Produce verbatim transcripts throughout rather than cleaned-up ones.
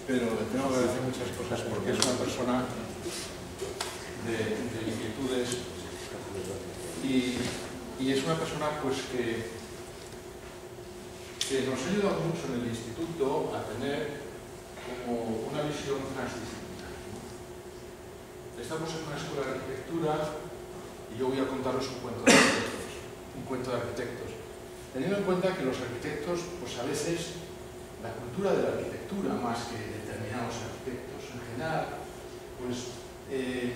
pero le tengo que decir muchas cosas porque es una persona de, de inquietudes y, y es una persona pues que, que nos ha ayudado mucho en el instituto a tener como una visión transdisciplinar, ¿no? Estamos en una escuela de arquitectura y yo voy a contaros un cuento de arquitectos, un cuento de arquitectos, teniendo en cuenta que los arquitectos, pues a veces la cultura de la arquitectura, más que determinados arquitectos en general, pues eh,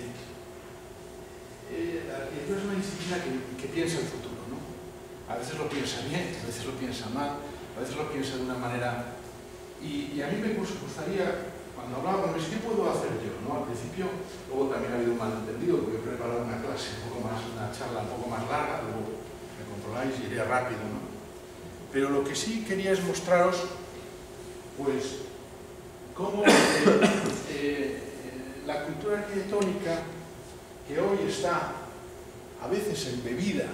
eh, la arquitectura es una disciplina que, que piensa el futuro, ¿no? A veces lo piensa bien, a veces lo piensa mal, a veces lo piensa de una manera. Y, y a mí me gustaría, cuando hablábamos, ¿qué puedo hacer yo? ¿No? Al principio, luego también ha habido un malentendido, porque he preparado una clase un poco más, una charla un poco más larga, luego me controláis y iré rápido, ¿no? Pero lo que sí quería es mostraros pues cómo eh, eh, la cultura arquitectónica que hoy está a veces embebida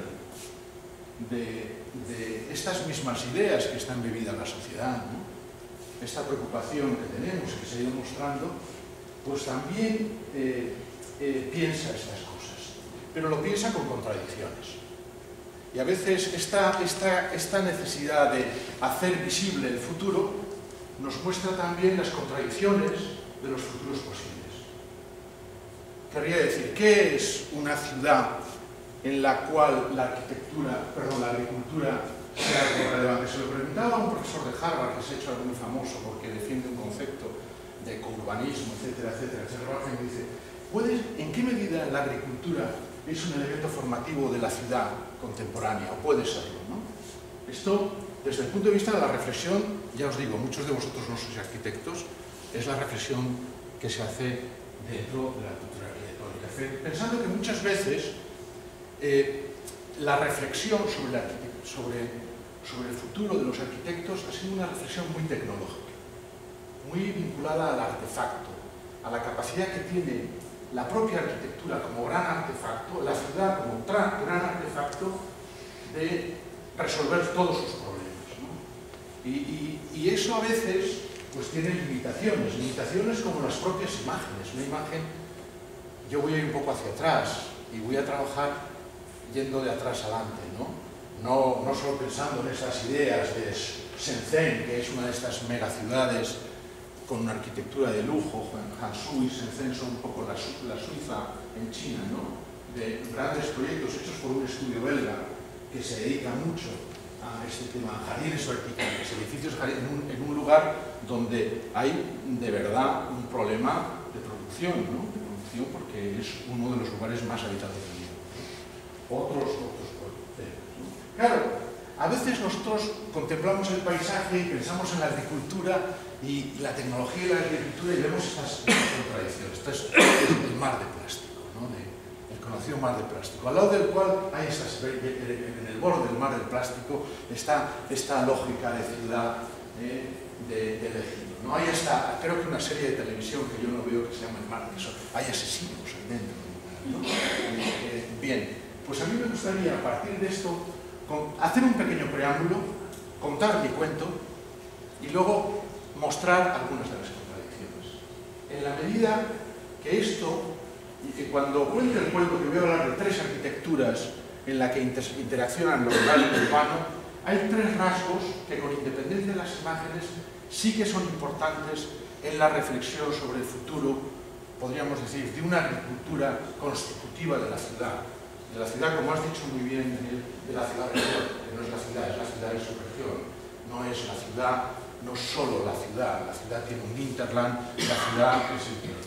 de, de estas mismas ideas que está embebida en la sociedad, ¿no? Esta preocupación que tenemos, que se ha ido mostrando, pues también eh, eh, piensa estas cosas, pero lo piensa con contradicciones. Y a veces esta, esta, esta necesidad de hacer visible el futuro nos muestra también las contradicciones de los futuros posibles. Querría decir, ¿qué es una ciudad en la cual la arquitectura, perdón, la agricultura sea algo relevante? Se lo preguntaba a un profesor de Harvard que se ha hecho algo muy famoso porque defiende un concepto de courbanismo, etcétera, etcétera, etcétera, y dice, ¿puedes, ¿en qué medida la agricultura es un elemento formativo de la ciudad contemporánea? O puede serlo, ¿no? Esto, desde el punto de vista de la reflexión, ya os digo, muchos de vosotros no sois arquitectos, es la reflexión que se hace dentro de la cultura arquitectónica. Pensando que muchas veces eh, la reflexión sobre, la, sobre, sobre el futuro de los arquitectos ha sido una reflexión muy tecnológica, muy vinculada al artefacto, a la capacidad que tiene la propia arquitectura como gran artefacto, la ciudad como gran artefacto de resolver todos sus problemas, ¿no? Y, y, y eso a veces pues tiene limitaciones, limitaciones como las propias imágenes. Una imagen, yo voy a ir un poco hacia atrás y voy a trabajar yendo de atrás adelante, ¿no? No, no solo pensando en esas ideas de Shenzhen, que es una de estas megaciudades con una arquitectura de lujo. Hangzhou y Shenzhen son un poco la, la Suiza en China, ¿no? De grandes proyectos hechos por un estudio belga que se dedica mucho a este tema, jardines verticales, edificios en un, en un lugar donde hay de verdad un problema de producción, ¿no? De producción porque es uno de los lugares más habitados del mundo. Otros, otros temas, ¿no? Claro, a veces nosotros contemplamos el paisaje y pensamos en la agricultura y la tecnología y la agricultura y vemos estas, estas contradicciones. Esto es el mar de plástico, ¿no? De, el conocido mar de plástico, al lado del cual hay estas, en el borde del mar del plástico está esta lógica de ciudad, eh, de, de ejido, ¿no? Hay hasta, creo que una serie de televisión que yo no veo que se llama El Mar, que son, hay asesinos ahí dentro, ¿no? Eh, bien, pues a mí me gustaría a partir de esto con, hacer un pequeño preámbulo, contar mi cuento y luego mostrar algunas de las contradicciones. En la medida que esto, y que cuando cuente el cuento, que voy a hablar de tres arquitecturas en las que inter interaccionan lo rural y lo urbano, hay tres rasgos que con independencia de las imágenes sí que son importantes en la reflexión sobre el futuro, podríamos decir, de una agricultura constitutiva de la ciudad. De la ciudad, como has dicho muy bien, Daniel, de la ciudad región, que no es la ciudad, es la ciudad en su región. No es la ciudad, no solo la ciudad, la ciudad tiene un hinterland, la ciudad es el territorio.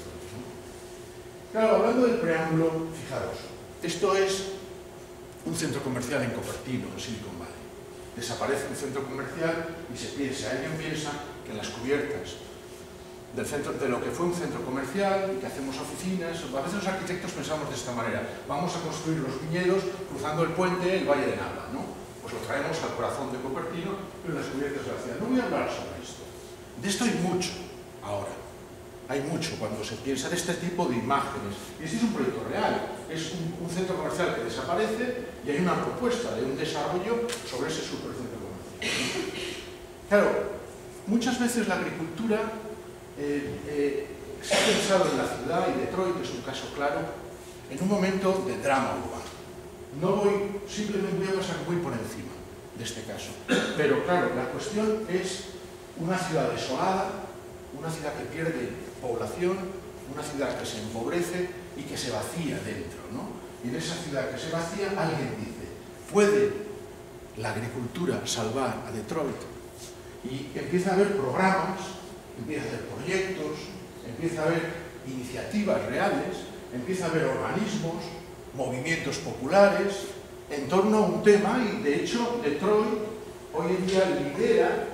Claro, hablando del preámbulo, fijaros, esto es un centro comercial en Cupertino, en Silicon Valley. Desaparece un centro comercial y se piensa, alguien piensa que en las cubiertas del centro, de lo que fue un centro comercial y que hacemos oficinas, a veces los arquitectos pensamos de esta manera, vamos a construir los viñedos cruzando el puente, el Valle de Nava, ¿no? Pues lo traemos al corazón de Cupertino, pero en las cubiertas de la ciudad. No voy a hablar sobre esto. De esto hay mucho ahora. Hay mucho cuando se piensa de este tipo de imágenes. Y este es un proyecto real. Es un, un centro comercial que desaparece y hay una propuesta de un desarrollo sobre ese supercentro comercial. Claro, muchas veces la agricultura eh, eh, se ha pensado en la ciudad, y Detroit es un caso claro, en un momento de drama urbano. No voy, simplemente voy a pasar muy por encima de este caso. Pero claro, la cuestión es una ciudad desolada, una ciudad que pierde población, una ciudad que se empobrece y que se vacía dentro, ¿no? Y en esa ciudad que se vacía, alguien dice, ¿puede la agricultura salvar a Detroit? Y empieza a haber programas, empieza a haber proyectos, empieza a haber iniciativas reales, empieza a haber organismos, movimientos populares, en torno a un tema, y de hecho Detroit hoy en día lidera,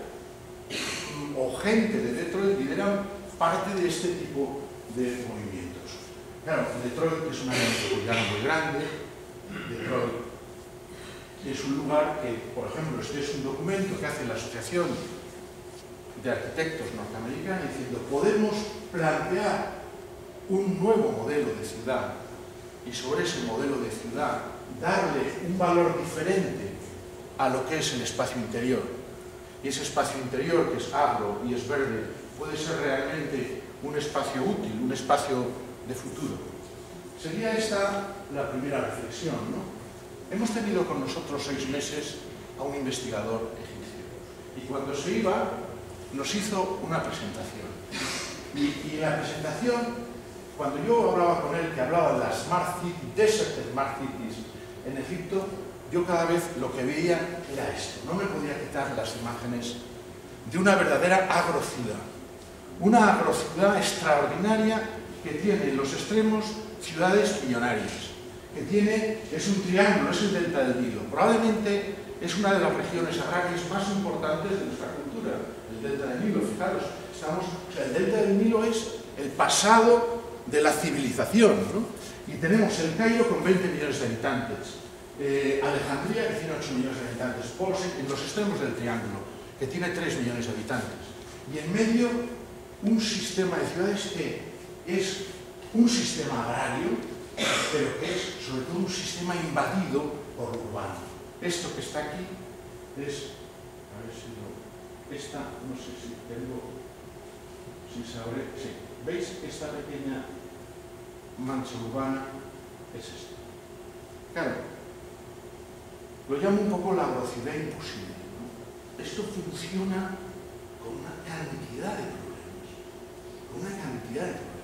o gente de Detroit lidera parte de este tipo de movimientos. Claro, Detroit es una área metropolitana muy grande, Detroit es un lugar que, por ejemplo, este es un documento que hace la Asociación de Arquitectos Norteamericana diciendo, podemos plantear un nuevo modelo de ciudad y sobre ese modelo de ciudad darle un valor diferente a lo que es el espacio interior. Y ese espacio interior, que es agro y es verde, puede ser realmente un espacio útil, un espacio de futuro. Sería esta la primera reflexión, ¿no? Hemos tenido con nosotros seis meses a un investigador egipcio y cuando se iba nos hizo una presentación. Y, y en la presentación, cuando yo hablaba con él, que hablaba de las Smart Cities, Desert Smart Cities en Egipto, yo cada vez lo que veía era esto. No me podía quitar las imágenes de una verdadera agrociudad. Una agrociudad extraordinaria que tiene en los extremos ciudades millonarias. Que tiene, es un triángulo, es el delta del Nilo. Probablemente es una de las regiones agrarias más importantes de nuestra cultura. El delta del Nilo, fijaros, estamos, o sea, el delta del Nilo es el pasado de la civilización, ¿no? Y tenemos el Cairo con veinte millones de habitantes. Eh, Alejandría, que tiene ocho millones de habitantes, Polsen, en los extremos del triángulo, que tiene tres millones de habitantes. Y en medio, un sistema de ciudades que es un sistema agrario, pero que es sobre todo un sistema invadido por lo urbano. Esto que está aquí es, a ver si lo, esta, no sé si tengo, si se abre, sí. ¿Veis esta pequeña mancha urbana? Es esto. Claro, lo llamo un poco la velocidad imposible, ¿no? Esto funciona con una cantidad de problemas, con una cantidad de problemas.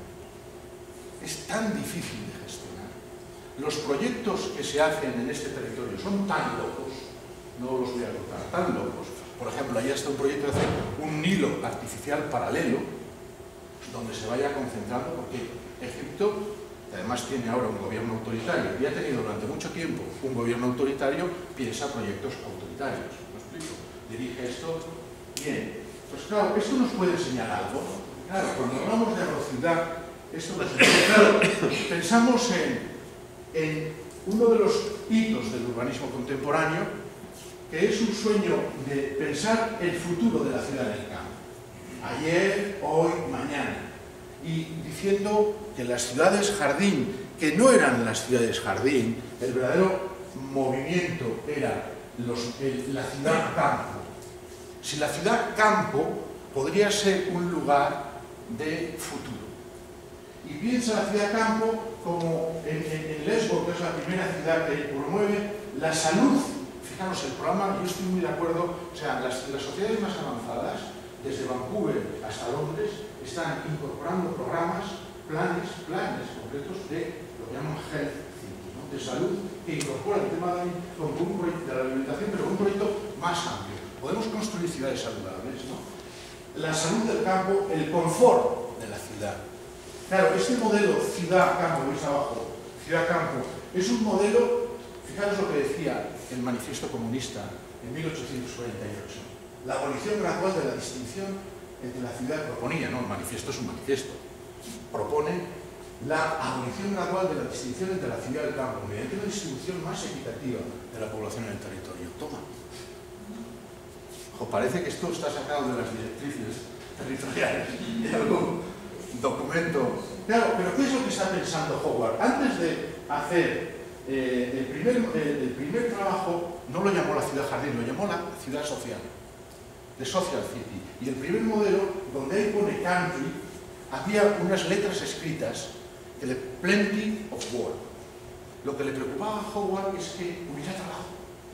Es tan difícil de gestionar. Los proyectos que se hacen en este territorio son tan locos, no los voy a contar, tan locos. Por ejemplo, ahí está un proyecto de hacer un Nilo artificial paralelo, donde se vaya concentrando, porque Egipto además tiene ahora un gobierno autoritario y ha tenido durante mucho tiempo un gobierno autoritario, piensa proyectos autoritarios. ¿Me explico? Dirige esto bien. Pues claro, esto nos puede enseñar algo. Claro, cuando hablamos de velocidad, esto nos enseña. Claro, pensamos en, en uno de los hitos del urbanismo contemporáneo, que es un sueño de pensar el futuro de la ciudad del campo. Ayer, hoy, mañana. Y diciendo que las ciudades jardín, que no eran las ciudades jardín, el verdadero movimiento era los, el, la ciudad campo. Si la ciudad campo podría ser un lugar de futuro. Y piensa la ciudad campo como en, en, en Lesbos, que es la primera ciudad que promueve la salud. Fijaros, el programa, yo estoy muy de acuerdo, o sea, las, las sociedades más avanzadas, desde Vancouver hasta Londres, están incorporando programas, planes, planes concretos de lo que llaman health thinking, ¿no? De salud, que incorpora el tema de, como un proyecto de la alimentación, pero un proyecto más amplio. Podemos construir ciudades saludables, ¿no? La salud del campo, el confort de la ciudad. Claro, este modelo ciudad-campo, veis abajo, ciudad-campo, es un modelo, fijaros lo que decía el manifiesto comunista en mil ochocientos cuarenta y ocho. La abolición gradual de la distinción entre la ciudad, proponía, no, el manifiesto es un manifiesto, propone la abolición gradual de la distinción entre la ciudad y el campo, mediante una distribución más equitativa de la población en el territorio. Toma. Ojo, parece que esto está sacado de las directrices territoriales de algún documento. Claro, pero ¿qué es lo que está pensando Howard? Antes de hacer eh, el, primer, eh, el primer trabajo, no lo llamó la ciudad jardín, lo llamó la ciudad social, de Social City. Y el primer modelo, donde él pone country, había unas letras escritas de Plenty of Work. Lo que le preocupaba a Howard es que hubiera trabajo.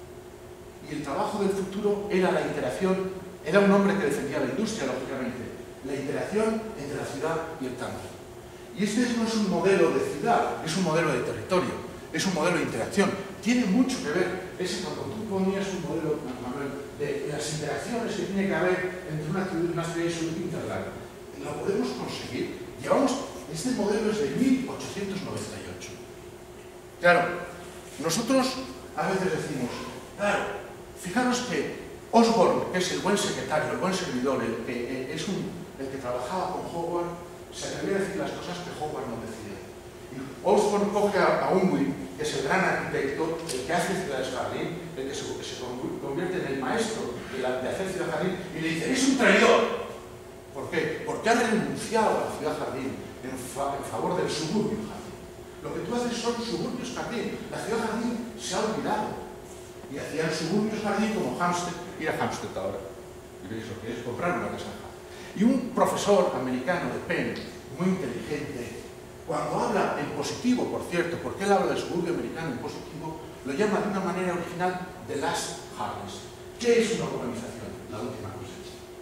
Y el trabajo del futuro era la interacción, era un hombre que defendía la industria, lógicamente, la interacción entre la ciudad y el campo. Y este no es un modelo de ciudad, es un modelo de territorio, es un modelo de interacción. Tiene mucho que ver, es cuando tú ponías un modelo, Manuel, de las interacciones que tiene que haber entre una ciudad y una ciudad y su interlar. Lo podemos conseguir. Llevamos, este modelo es de mil ochocientos noventa y ocho. Claro, nosotros a veces decimos, claro, fijaros que Osborne, que es el buen secretario, el buen servidor, el que, es un, el que trabajaba con Howard, se atrevía a decir las cosas que Howard no decía. Y Osborne coge a, a Unwin, que es el gran arquitecto, el que hace Ciudades Jardín, el que se, que se convierte en el maestro de, la, de hacer Ciudad Jardín, y le dice, ¡es un traidor! ¿Por qué? Porque ha renunciado a la Ciudad Jardín en, fa en favor del suburbio jardín. Lo que tú haces son suburbios jardín. La Ciudad Jardín se ha olvidado. Y hacían suburbios jardín como Hampstead. Ir a Hampstead ahora. Y veis lo que es comprar una casa. Y un profesor americano de Penn, muy inteligente, cuando habla en positivo, por cierto, porque él habla del suburbio americano en positivo, lo llama de una manera original The Last Harvest. ¿Qué es una urbanización? La última cosecha.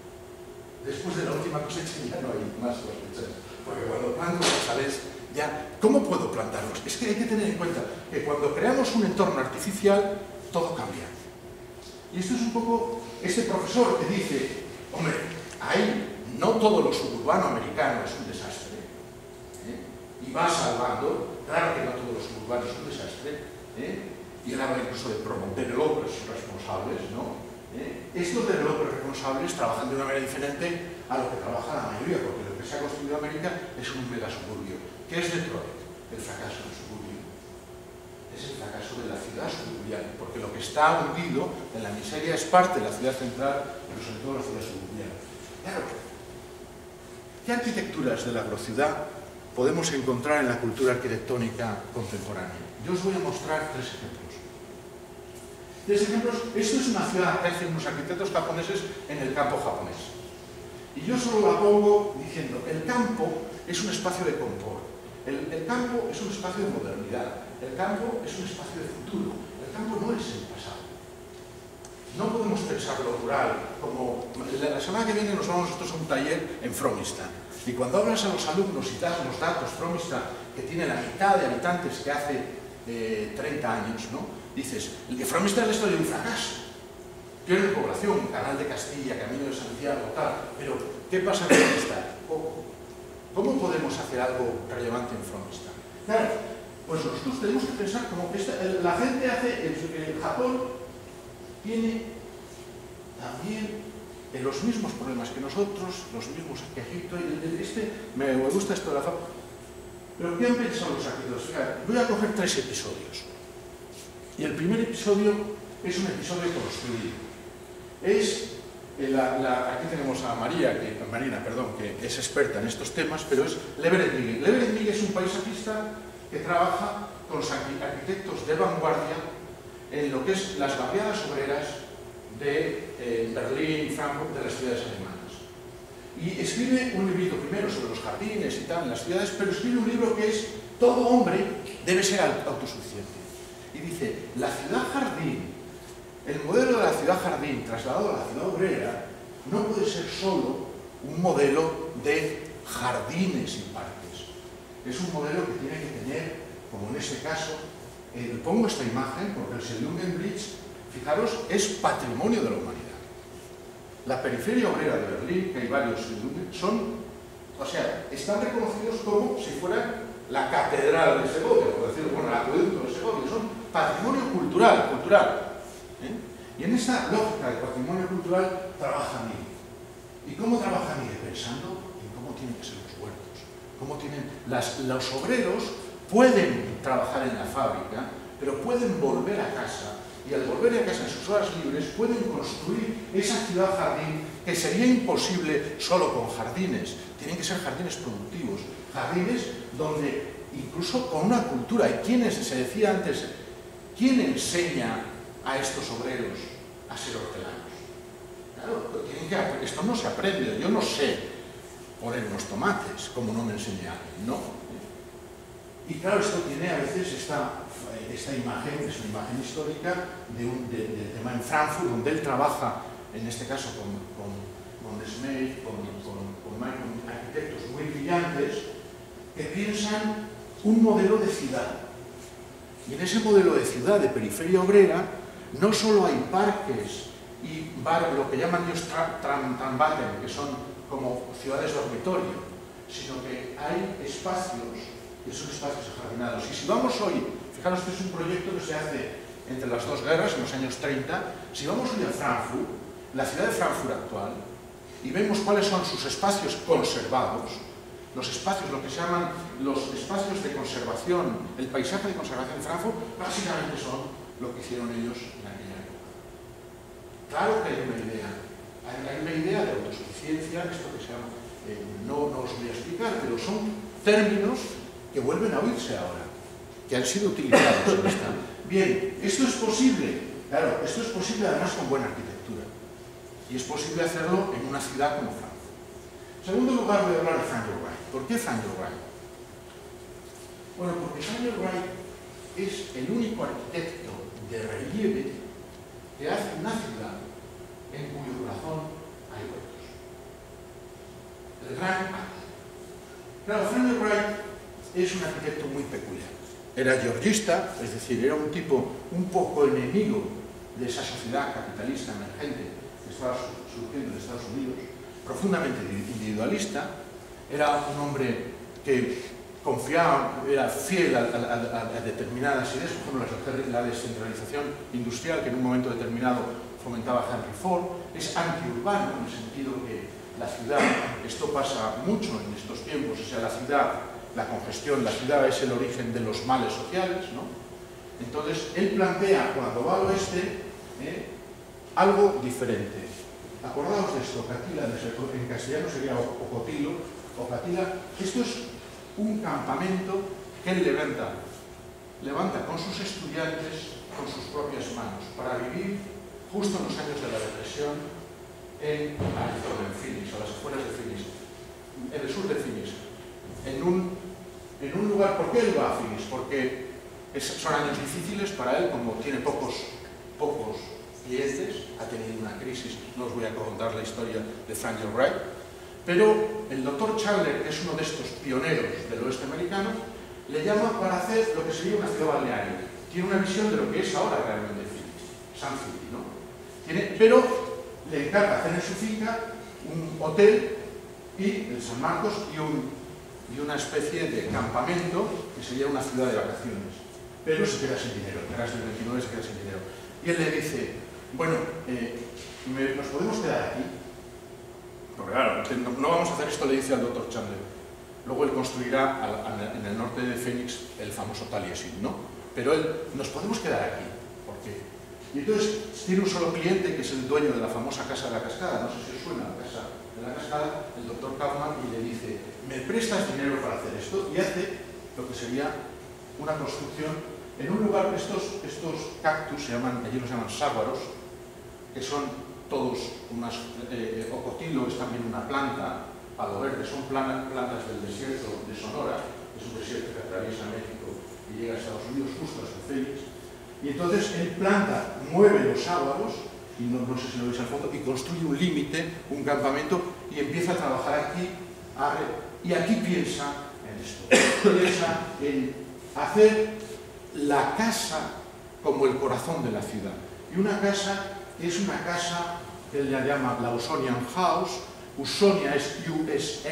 Después de la última cosecha ya no hay más cosechas. Porque cuando planto rosales, ya, ¿cómo puedo plantarlos? Es que hay que tener en cuenta que cuando creamos un entorno artificial, todo cambia. Y esto es un poco este profesor que dice, hombre, ahí no todo lo suburbano americano es un desastre, ¿eh? Y va salvando, claro que no todo lo suburbano es un desastre, ¿eh? Y él habla incluso de developers responsables, ¿no? ¿Eh? Estos developers responsables trabajan de una manera diferente a lo que trabaja la mayoría, porque lo que se ha construido en América es un mega suburbio. ¿Qué es Detroit? El fracaso del suburbio. Es el fracaso de la ciudad suburbial, porque lo que está hundido en la miseria es parte de la ciudad central, pero sobre todo la ciudad suburbial. Claro, ¿qué arquitecturas de la agrociudad podemos encontrar en la cultura arquitectónica contemporánea? Yo os voy a mostrar tres ejemplos. Tres ejemplos. Esto es una ciudad que hacen unos arquitectos japoneses en el campo japonés. Y yo solo la pongo diciendo, el campo es un espacio de confort. El, el campo es un espacio de modernidad. El campo es un espacio de futuro. El campo no es el pasado. No podemos pensar lo rural como... La, la semana que viene nos vamos nosotros a un taller en Fromista. Y cuando hablas a los alumnos y das los datos, Fromista, que tiene la mitad de habitantes que hace eh, treinta años, ¿no? Dices, el que Fromista es la historia de un fracaso. Pierde población, Canal de Castilla, Camino de Santiago, tal. Pero, ¿qué pasa en Fromista? Poco. ¿Cómo podemos hacer algo relevante en Fromista? Claro, pues nosotros tenemos que pensar como que esta, la gente hace, el, el Japón tiene también en los mismos problemas que nosotros, los mismos que Egipto, y este, me gusta esto de la fábrica. Pero ¿qué han pensado los arquitectos? Fíjate, voy a coger tres episodios. Y el primer episodio es un episodio construido. Es, la, la, aquí tenemos a María, que, Marina, perdón, que es experta en estos temas, pero es Leverett Miguel. Leverett Miguel es un paisajista que trabaja con los arquitectos de vanguardia en lo que es las barriadas obreras de eh, Berlín, Frankfurt, de las ciudades alemanas. Y escribe un librito primero sobre los jardines y tal en las ciudades, pero escribe un libro que es todo hombre debe ser autosuficiente. Y dice, la ciudad jardín, el modelo de la ciudad jardín trasladado a la ciudad obrera, no puede ser solo un modelo de jardines y parques. Es un modelo que tiene que tener, como en este caso, eh, pongo esta imagen porque el Sendungen Bridge, fijaros, es patrimonio de la humanidad. La periferia obrera de Berlín, que hay varios Sendungen, son, o sea, están reconocidos como si fueran la catedral de Segovia, por decirlo, bueno, el acueducto de Segovia, son patrimonio cultural, cultural. ¿eh? Y en esta lógica de patrimonio cultural trabaja Mille. ¿Y cómo trabaja Mille? Pensando en cómo tienen que ser los huertos, cómo tienen, las, los obreros pueden trabajar en la fábrica, pero pueden volver a casa, y al volver a casa en sus horas libres pueden construir esa ciudad jardín que sería imposible solo con jardines. Tienen que ser jardines productivos, jardines donde incluso con una cultura, y quienes, se decía antes, ¿quién enseña a estos obreros a ser hortelanos? Claro, tienen que, esto no se aprende, yo no sé poner unos tomates, como no me enseñé alguien, ¿no? Y claro, esto tiene a veces esta, esta imagen, es una imagen histórica de un de, de tema en Frankfurt, donde él trabaja, en este caso con, con, con Desmay, con, con, con, con arquitectos muy brillantes, que piensan un modelo de ciudad. Y en ese modelo de ciudad, de periferia obrera, no solo hay parques y bar, lo que llaman ellos Trambaten, que son como ciudades dormitorio, sino que hay espacios que son espacios ajardinados. Y si vamos hoy, fijaros que es un proyecto que se hace entre las dos guerras, en los años treinta, si vamos hoy a Frankfurt, la ciudad de Frankfurt actual, y vemos cuáles son sus espacios conservados, los espacios, lo que se llaman los espacios de conservación, el paisaje de conservación de Frankfurt, básicamente son lo que hicieron ellos en aquella época. Claro que hay una idea, hay una idea de autosuficiencia, esto que se llama, eh, no, no os voy a explicar, pero son términos que vuelven a oírse ahora, que han sido utilizados en esta. Bien, esto es posible, claro, esto es posible además con buena arquitectura, y es posible hacerlo en una ciudad como Frankfurt. En segundo lugar, voy a hablar de Frank Lloyd Wright. ¿Por qué Frank Lloyd Wright? Bueno, porque Frank Lloyd Wright es el único arquitecto de relieve que hace una ciudad en cuyo corazón hay huertos. El gran arte. Claro, Frank Lloyd Wright es un arquitecto muy peculiar. Era georgista, es decir, era un tipo un poco enemigo de esa sociedad capitalista emergente que estaba surgiendo en Estados Unidos, profundamente individualista, era un hombre que confiaba, era fiel a, a, a, a determinadas ideas, por ejemplo la descentralización industrial que en un momento determinado fomentaba Henry Ford, es antiurbano en el sentido que la ciudad, esto pasa mucho en estos tiempos, o sea, la ciudad, la congestión, la ciudad es el origen de los males sociales, ¿no? Entonces, él plantea, cuando va al oeste, ¿eh? algo diferente. Acordaos de esto, Catila, en castellano sería Ocotilo, o Catila, esto es un campamento que él levanta, levanta con sus estudiantes, con sus propias manos, para vivir justo en los años de la depresión en Arizona, en Phoenix, a las afueras de Phoenix, en el sur de Phoenix, en un, en un lugar. ¿Por qué él va a Phoenix? Porque es, son años difíciles para él, como tiene pocos, pocos clientes, ha tenido una crisis, no os voy a contar la historia de Frank Lloyd Wright, pero el doctor Chandler, que es uno de estos pioneros del oeste americano, le llama para hacer lo que sería una ciudad balnearia. Tiene una visión de lo que es ahora realmente Phoenix, Sun City, ¿no? Tiene, pero le encarga hacer en su finca un hotel y el San Marcos y, un, y una especie de campamento que sería una ciudad de vacaciones. Pero se queda sin dinero, en el veintinueve se queda sin dinero. Y él le dice, bueno, eh, me, ¿nos podemos quedar aquí? Porque claro, no, no vamos a hacer esto, le dice al doctor Chandler. Luego él construirá al, al, en el norte de Phoenix el famoso Taliesin, ¿no? Pero él, ¿nos podemos quedar aquí? ¿Por qué? Y entonces tiene un solo cliente que es el dueño de la famosa Casa de la Cascada, no sé si os suena la Casa de la Cascada, el doctor Kaufman, y le dice, ¿me prestas dinero para hacer esto? Y hace lo que sería una construcción en un lugar, estos, estos cactus se llaman, allí los llaman ságuaros, que son todos unas, eh, ocotilo es también una planta, palo verde, son plantas, plantas del desierto de Sonora, es un desierto que atraviesa México y llega a Estados Unidos justo hasta Phoenix. Y entonces él planta, mueve los sábados, y no, no sé si lo veis al fondo, y construye un límite, un campamento, y empieza a trabajar aquí, a, y aquí piensa en esto, piensa en hacer la casa como el corazón de la ciudad. Y una casa que es una casa que él la llama la Usonian House. Usonia es U S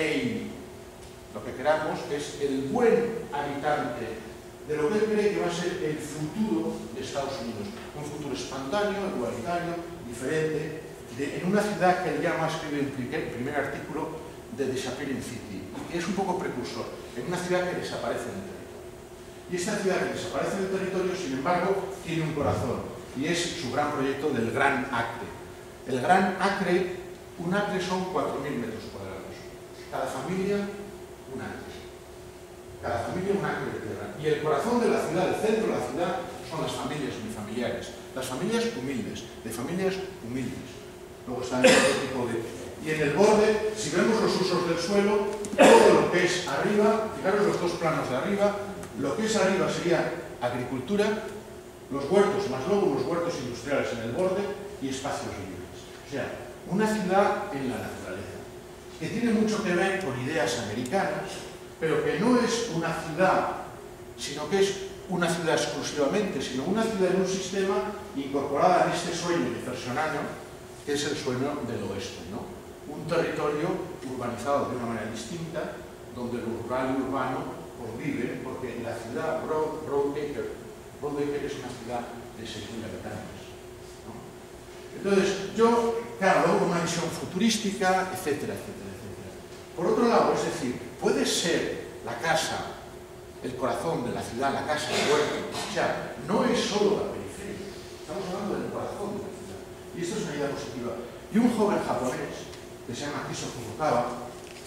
A, lo que queramos es el buen habitante de lo que él cree que va a ser el futuro de Estados Unidos. Un futuro espontáneo, igualitario, diferente, de, en una ciudad que él llama, escribe en el primer artículo, de Disappearing City, y que es un poco precursor, en una ciudad que desaparece en el territorio. Y esta ciudad que desaparece en el territorio, sin embargo, tiene un corazón, y es su gran proyecto del Gran Acre. El Gran Acre, un acre son cuatro mil metros cuadrados. Cada familia, un acre. Cada familia un acre de tierra. Y el corazón de la ciudad, el centro de la ciudad, son las familias unifamiliares. Las familias humildes, de familias humildes. Luego está el tipo de Y en el borde, si vemos los usos del suelo, todo lo que es arriba, fijaros los dos planos de arriba, lo que es arriba sería agricultura, los huertos, más luego unos huertos industriales en el borde y espacios libres. O sea, una ciudad en la naturaleza, que tiene mucho que ver con ideas americanas, pero que no es una ciudad, sino que es una ciudad exclusivamente, sino una ciudad en un sistema incorporada en este sueño jeffersoniano, que es el sueño del oeste, ¿no? Un territorio urbanizado de una manera distinta, donde lo rural y urbano conviven, porque la ciudad Broadacre, Broadacre es una ciudad de seis mil habitantes, ¿no? Entonces, yo, claro, luego una visión futurística, etcétera, etcétera, etcétera. Por otro lado, es decir, puede ser la casa, el corazón de la ciudad, la casa, el huerto, o sea, no es solo la periferia, estamos hablando del corazón de la ciudad, y esto es una idea positiva. Y un joven japonés, que se llama Kiso Furukawa,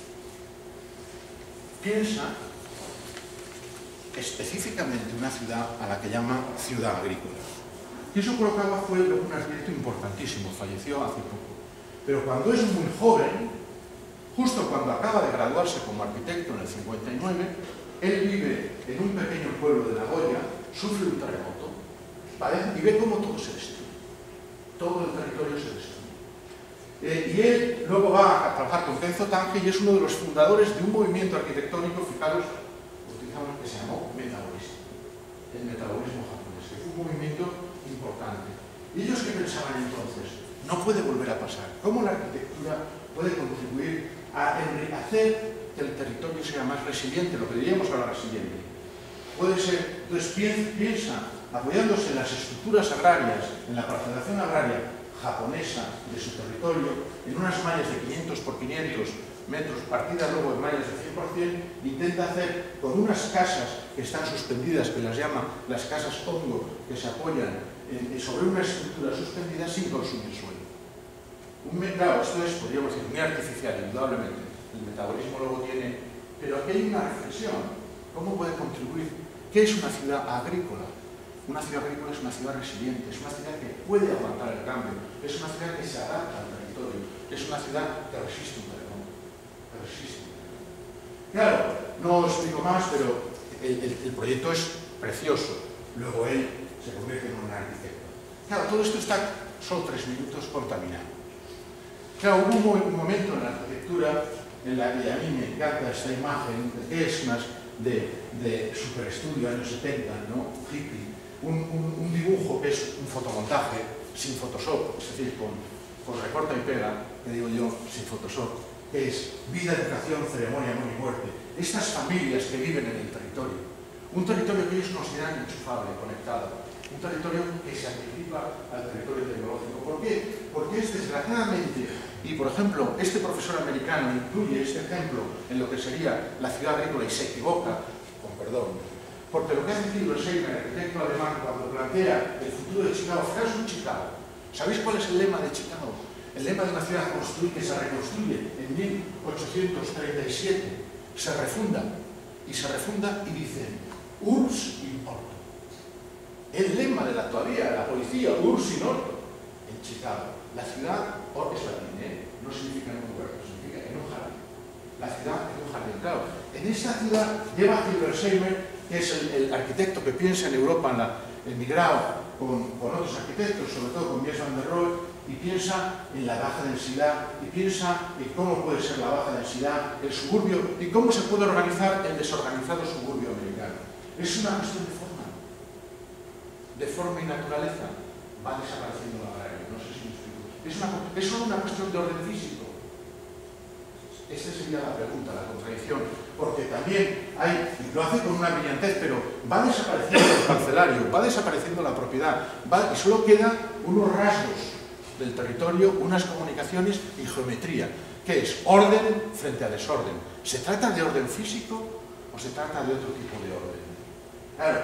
piensa específicamente una ciudad a la que llama ciudad agrícola. Kiso Furukawa fue un arquitecto importantísimo, falleció hace poco, pero cuando es muy joven, justo cuando acaba de graduarse como arquitecto en el cincuenta y nueve, él vive en un pequeño pueblo de Nagoya, sufre un terremoto, ¿vale? Y ve cómo todo se destruye, todo el territorio se destruye. Eh, y él luego va a trabajar con Kenzo Tange y es uno de los fundadores de un movimiento arquitectónico, fijaros, utilizamos que se llamó metabolismo, el metabolismo japonés, que fue un movimiento importante. ¿Y ellos qué pensaban entonces? No puede volver a pasar. ¿Cómo la arquitectura puede contribuir a hacer que el territorio sea más resiliente, lo que diríamos ahora resiliente? Puede ser, entonces piensa, apoyándose en las estructuras agrarias, en la parcelación agraria japonesa de su territorio, en unas mallas de quinientos por quinientos metros, partidas luego en mallas de cien por cien, intenta hacer con unas casas que están suspendidas, que las llama las casas hongo, que se apoyan en, sobre una estructura suspendida sin consumir suelo. Un claro, esto es, podríamos decir, muy artificial, indudablemente. El metabolismo luego tiene... Pero aquí hay una reflexión. ¿Cómo puede contribuir? ¿Qué es una ciudad agrícola? Una ciudad agrícola es una ciudad resiliente, es una ciudad que puede aguantar el cambio, es una ciudad que se adapta al territorio, es una ciudad que resiste un terremoto, que resiste un terremoto. Claro, no os digo más, pero el, el, el proyecto es precioso. Luego él se convierte en un arquitecto. Claro, todo esto está solo tres minutos contaminado. Claro, hubo un momento en la arquitectura en la que a mí me encanta esta imagen, que es más de, de superestudio, años setenta, ¿no? Hippie. Un, un, un dibujo que es un fotomontaje sin Photoshop, es decir, con, con recorta y pega, que digo yo, sin Photoshop, que es vida, educación, ceremonia, amor y muerte. Estas familias que viven en el territorio, un territorio que ellos consideran enchufable, conectado, un territorio que se anticipa al territorio tecnológico. ¿Por qué? Porque es desgraciadamente, y por ejemplo, este profesor americano incluye este ejemplo en lo que sería la ciudad agrícola y se equivoca, con perdón, porque lo que hace Theodor Seimer, arquitecto alemán, cuando plantea el futuro de Chicago, fijaros en Chicago. ¿Sabéis cuál es el lema de Chicago? El lema de una ciudad construida que se reconstruye en mil ochocientos treinta y siete, se refunda, y se refunda y dice, Urs in orto. El lema de la todavía, la policía, Urs in orto, en Chicago. La ciudad, or es latín, ¿eh? No significa en un huerto, significa en un jardín. La ciudad en un jardín, claro. En esa ciudad lleva Theodor Seimer, que es el, el arquitecto que piensa en Europa, en la, emigrado con, con otros arquitectos, sobre todo con Mies van der Rohe, y piensa en la baja densidad, y piensa en cómo puede ser la baja densidad, el suburbio, y cómo se puede organizar el desorganizado suburbio americano. Es una cuestión de forma, de forma y naturaleza. Va desapareciendo la agraria, no sé si me explico. Es, una, es solo una cuestión de orden físico. Esta sería la pregunta, la contradicción, porque también hay, lo hace con una brillantez, pero va desapareciendo el parcelario, va desapareciendo la propiedad, va, y solo quedan unos rasgos del territorio, unas comunicaciones y geometría, que es orden frente a desorden. ¿Se trata de orden físico o se trata de otro tipo de orden? Claro,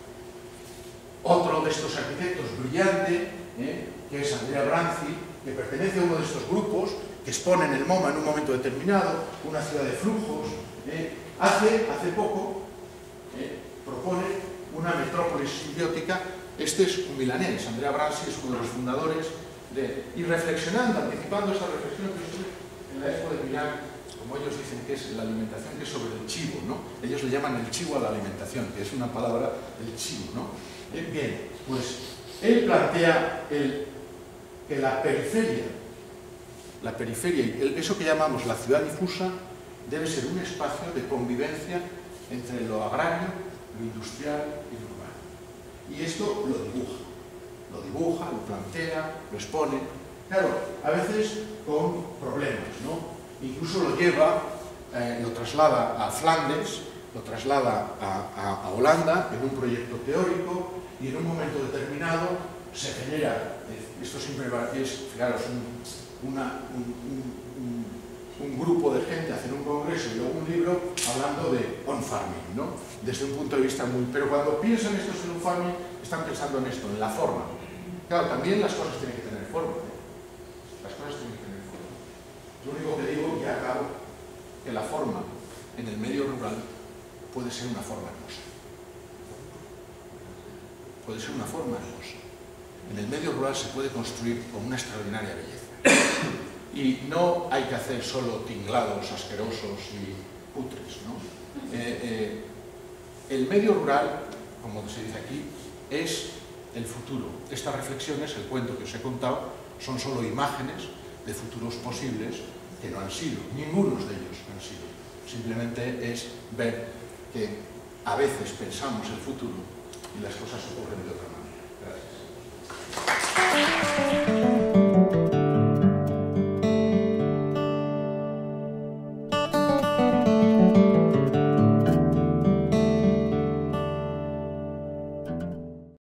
otro de estos arquitectos brillante, ¿eh? que es Andrea Branzi, que pertenece a uno de estos grupos, que expone en el MoMA en un momento determinado, una ciudad de flujos, ¿eh? hace, hace poco ¿eh? propone una metrópolis simbiótica. Este es un milanés, Andrea Branzi es uno de los fundadores, de, y reflexionando, anticipando esa reflexión que estoy, en la Expo de Milán, como ellos dicen que es la alimentación que es sobre el chivo, ¿no? Ellos le llaman el chivo a la alimentación, que es una palabra del chivo, ¿no? Eh, bien, pues él plantea el, que la periferia, la periferia, el, eso que llamamos la ciudad difusa, debe ser un espacio de convivencia entre lo agrario, lo industrial y lo urbano. Y esto lo dibuja, lo dibuja, lo plantea, lo expone, claro, a veces con problemas, ¿no? Incluso lo lleva, eh, lo traslada a Flandes, lo traslada a, a, a Holanda en un proyecto teórico y en un momento determinado se genera, esto siempre es, fijaros, un, una, un, un, un grupo de gente hacer un congreso y luego un libro hablando de on-farming, ¿no? Desde un punto de vista muy... Pero cuando piensan estos en on-farming, están pensando en esto, en la forma. Claro, también las cosas tienen que tener forma, ¿eh? Las cosas tienen que tener forma. Lo único que digo, y acabo, que la forma en el medio rural puede ser una forma hermosa. Puede ser una forma hermosa. En el medio rural se puede construir con una extraordinaria belleza. Y no hay que hacer solo tinglados asquerosos y putres, ¿no? Eh, eh, el medio rural, como se dice aquí, es el futuro. Estas reflexiones, el cuento que os he contado, son solo imágenes de futuros posibles que no han sido. Ninguno de ellos han sido. Simplemente es ver que a veces pensamos el futuro y las cosas ocurren de otra manera. Gracias.